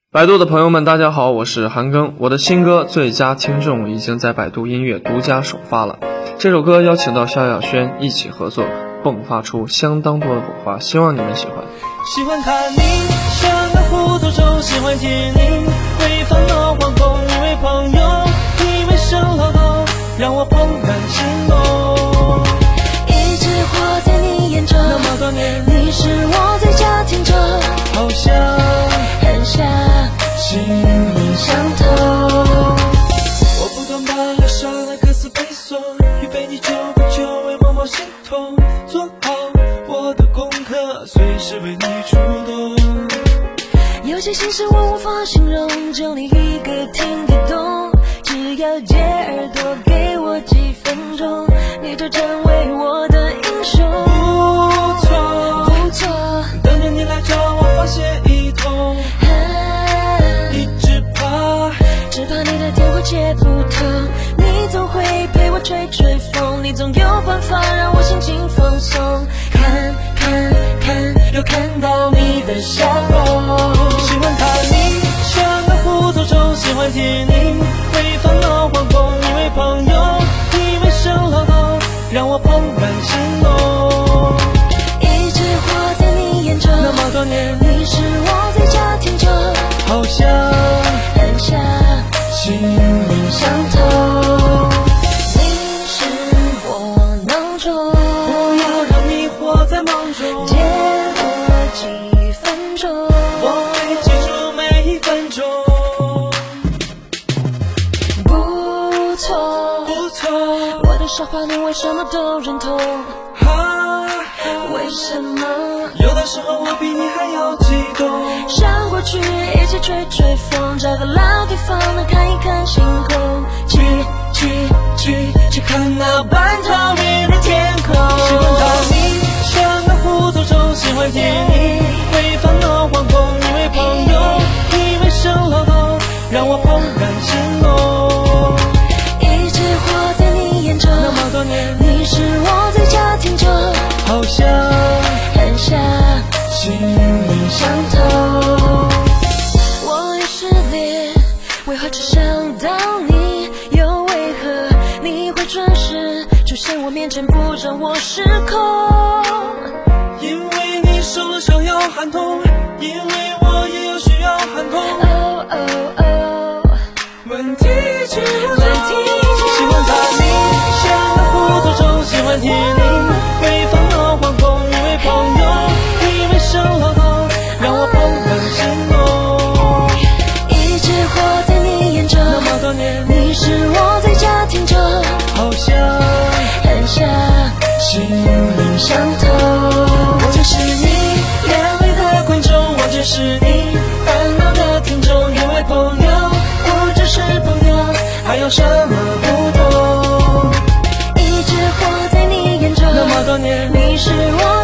百度的朋友们大家好，我是韩庚，我的新歌《最佳听众》已经在百度音乐独家首发了。这首歌邀请到萧亚轩一起合作，迸发出相当多的火花，希望你们喜欢。 喜欢看你像个糊涂虫，喜欢听你会烦恼惶恐，因为朋友，因为生老头，让我怦然心动。 一直活在你眼中， 那么多年， 你是我最佳听众， 好像很像心灵相通。我不断把歌上的歌词背诵，预备你久不久为默默心痛，做好我的功课，随时为你出动。 有些心事我无法形容，就你一个听得懂，只要借耳朵给我几分钟，你就成为我的英雄。 不错不错， 等着你来找我发泄一通，一直只怕你的电话接不通，你总会陪我吹吹风，你总有办法让我心情放松，看又看到你的笑容。 喜欢看你像个糊涂虫，喜欢听你会烦恼惶恐，因为朋友，因为生老头，让我怦然心动。 一直活在你眼中， 那么多年， 你是我最佳听众， 好像很像心灵相通。你是我囊中， 不要让你活在梦中， 借我几分钟， 我会记住每一分钟。 不错不错， 我的傻话你为什么都认同？ 为什么有的时候我比你还要激动？ 上过去一起吹吹风，找个老地方能看一看星空， 去看那半透明的天空。喜欢看你像个糊涂虫，喜欢听你会烦恼惶恐，因为朋友，因为生老头，让我怦然心动。 一直活在你眼中， 那么多年， 你是我最佳听众， 好像很像心灵相通。我已失恋，为何只想到你？又为何你会准时出现我面前，不让我失控？ 因为你受了伤要喊痛，因为我也有需要喊痛。问题去喜欢看你像个糊涂虫，喜欢听你会烦恼惶恐，因为朋友，因为生老头，让我怦然心动。 一直活在你眼中， 那么多年， 你是我最佳听众， 好像很像心灵相通。 我就是你眼里的观众，我就是你烦恼的听众，因为朋友不只是朋友，还有什么不同？ 一直活在你眼中， 那么多年， 你是我